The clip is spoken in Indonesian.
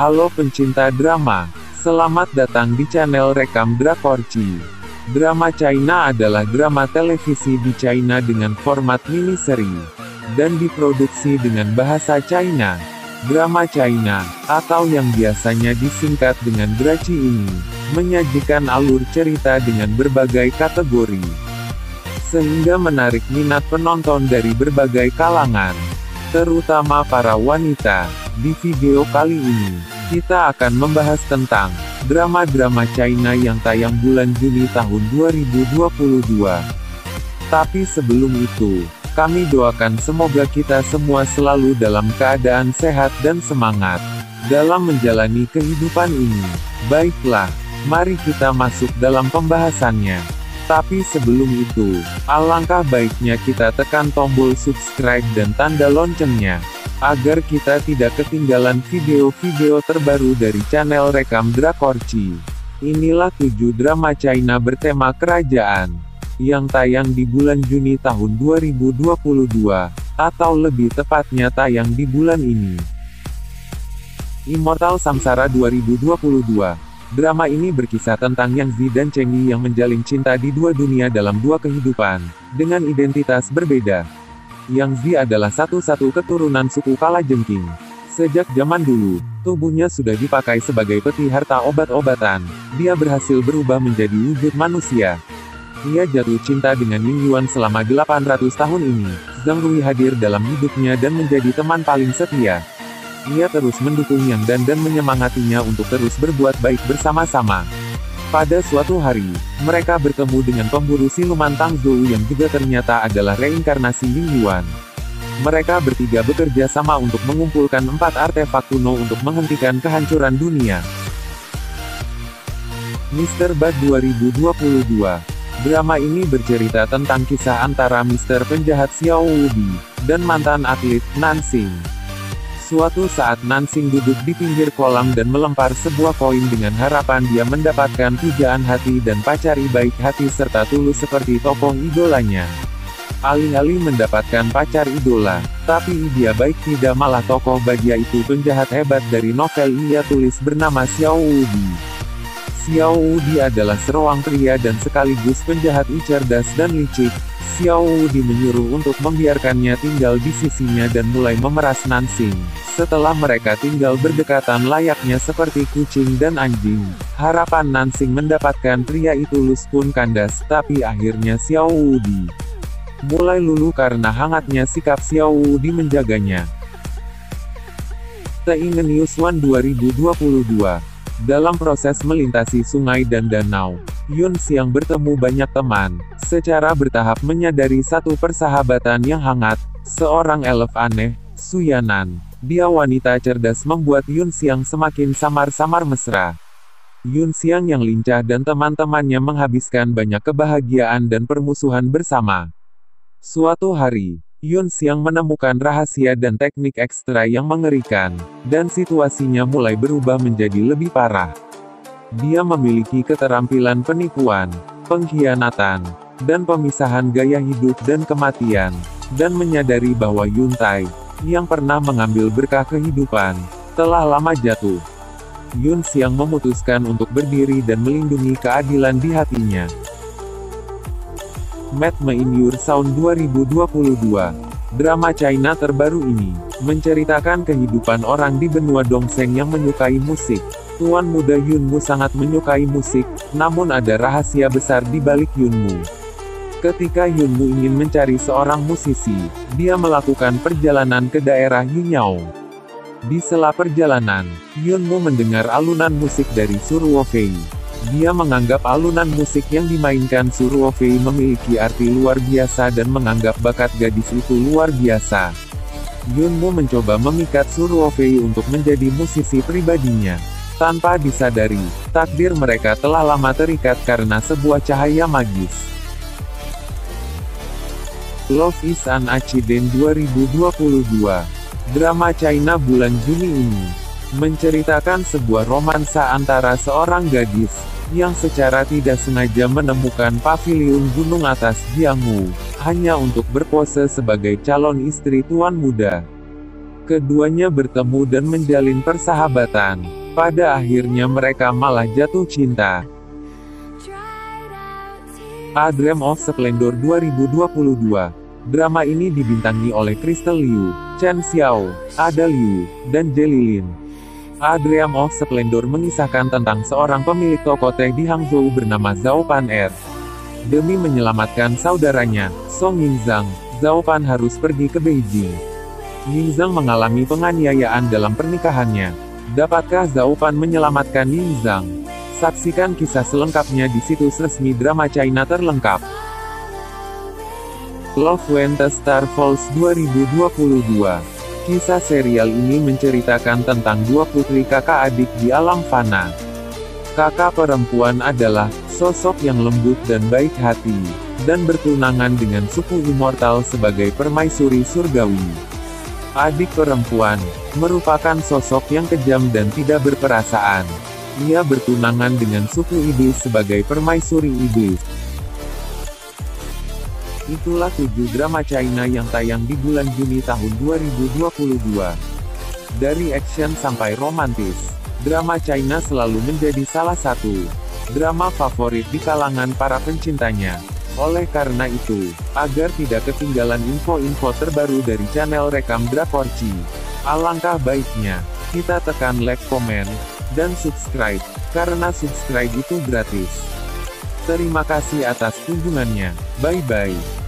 Halo pencinta drama, selamat datang di channel Rekam Drakorci. Drama China adalah drama televisi di China dengan format mini-seri, dan diproduksi dengan bahasa China. Drama China, atau yang biasanya disingkat dengan Draci ini, menyajikan alur cerita dengan berbagai kategori, sehingga menarik minat penonton dari berbagai kalangan, terutama para wanita. Di video kali ini, kita akan membahas tentang drama-drama China yang tayang bulan Juni tahun 2022. Tapi sebelum itu, kami doakan semoga kita semua selalu dalam keadaan sehat dan semangat dalam menjalani kehidupan ini. Baiklah, mari kita masuk dalam pembahasannya. Tapi sebelum itu, alangkah baiknya kita tekan tombol subscribe dan tanda loncengnya, agar kita tidak ketinggalan video-video terbaru dari channel Rekam Drakorci. Inilah 7 drama China bertema kerajaan, yang tayang di bulan Juni tahun 2022, atau lebih tepatnya tayang di bulan ini. Immortal Samsara 2022. Drama ini berkisah tentang Yang Zi dan Cheng Yi yang menjalin cinta di dua dunia dalam dua kehidupan, dengan identitas berbeda. Yang Zi adalah satu-satu keturunan suku Kalajengking. Sejak zaman dulu, tubuhnya sudah dipakai sebagai peti harta obat-obatan. Dia berhasil berubah menjadi wujud manusia. Ia jatuh cinta dengan Ying Yuan selama 800 tahun ini. Zhang Rui hadir dalam hidupnya dan menjadi teman paling setia. Ia terus mendukung Yang dan menyemangatinya untuk terus berbuat baik bersama-sama. Pada suatu hari, mereka bertemu dengan pemburu siluman Tang Zhou yang juga ternyata adalah reinkarnasi Ying Yuan. Mereka bertiga bekerja sama untuk mengumpulkan 4 artefak kuno untuk menghentikan kehancuran dunia. Mr. Bad 2022. Drama ini bercerita tentang kisah antara Mr. Penjahat Xiao Wubi dan mantan atlet, Nansing. Suatu saat Nansing duduk di pinggir kolam dan melempar sebuah koin dengan harapan dia mendapatkan pujaan hati dan pacari baik hati serta tulus seperti tokoh idolanya. Alih-alih mendapatkan pacar idola, tapi dia baik tidak, malah tokoh bahagia itu penjahat hebat dari novel ia tulis bernama Xiao Wubi. Xiao Wubi adalah seorang pria dan sekaligus penjahat cerdas dan licik. Xiao Wubi menyuruh untuk membiarkannya tinggal di sisinya dan mulai memeras Nansing. Setelah mereka tinggal berdekatan layaknya seperti kucing dan anjing, harapan Nansing mendapatkan pria itu tulus pun kandas, tapi akhirnya Xiao Wubi mulai luluh karena hangatnya sikap Xiao Wubi menjaganya. The Ingenious One 2022. Dalam proses melintasi sungai dan danau, Yun Xiang bertemu banyak teman, secara bertahap menyadari satu persahabatan yang hangat. Seorang elf aneh, Suyanan, dia wanita cerdas, membuat Yun Xiang semakin samar-samar mesra. Yun Xiang yang lincah dan teman-temannya menghabiskan banyak kebahagiaan dan permusuhan bersama. Suatu hari, Yun Xiang menemukan rahasia dan teknik ekstra yang mengerikan, dan situasinya mulai berubah menjadi lebih parah. Dia memiliki keterampilan penipuan, pengkhianatan, dan pemisahan gaya hidup dan kematian, dan menyadari bahwa Yun Tai, yang pernah mengambil berkah kehidupan, telah lama jatuh. Yun Xiang memutuskan untuk berdiri dan melindungi keadilan di hatinya. Mad Me in Your Sound 2022. Drama China terbaru ini menceritakan kehidupan orang di benua Dongsheng yang menyukai musik. Tuan muda Yunmu sangat menyukai musik, namun ada rahasia besar di balik Yunmu. Ketika Yunmu ingin mencari seorang musisi, dia melakukan perjalanan ke daerah Yunyao. Di sela perjalanan, Yunmu mendengar alunan musik dari Suruo Fei. Dia menganggap alunan musik yang dimainkan Suruo Fei memiliki arti luar biasa dan menganggap bakat gadis itu luar biasa. Yunmu mencoba memikat Suruo Fei untuk menjadi musisi pribadinya. Tanpa disadari, takdir mereka telah lama terikat karena sebuah cahaya magis. Love is an Accident 2022. Drama China bulan Juni ini menceritakan sebuah romansa antara seorang gadis yang secara tidak sengaja menemukan paviliun gunung atas Jianghu hanya untuk berpose sebagai calon istri tuan muda. Keduanya bertemu dan menjalin persahabatan. Pada akhirnya mereka malah jatuh cinta. A Dream of Splendor 2022. Drama ini dibintangi oleh Crystal Liu, Chen Xiao, Ada Liu, dan Jelly Lin. A Dream of Splendor mengisahkan tentang seorang pemilik toko teh di Hangzhou bernama Zhao Pan Er. Demi menyelamatkan saudaranya, Song Yingzhang, Zhao Pan harus pergi ke Beijing. Yingzhang mengalami penganiayaan dalam pernikahannya. Dapatkah Zhao Pan menyelamatkan Yingzhang? Saksikan kisah selengkapnya di situs resmi drama China terlengkap. Love When the Star Falls 2022. Kisah serial ini menceritakan tentang dua putri kakak adik di alam fana. Kakak perempuan adalah sosok yang lembut dan baik hati, dan bertunangan dengan suku immortal sebagai permaisuri surgawi. Adik perempuan merupakan sosok yang kejam dan tidak berperasaan. Ia bertunangan dengan suku iblis sebagai permaisuri iblis. Itulah 7 drama China yang tayang di bulan Juni tahun 2022. Dari action sampai romantis, drama China selalu menjadi salah satu drama favorit di kalangan para pencintanya. Oleh karena itu, agar tidak ketinggalan info-info terbaru dari channel Rekam Drakorci, alangkah baiknya kita tekan like, komen, dan subscribe, karena subscribe itu gratis. Terima kasih atas kunjungannya. Bye-bye.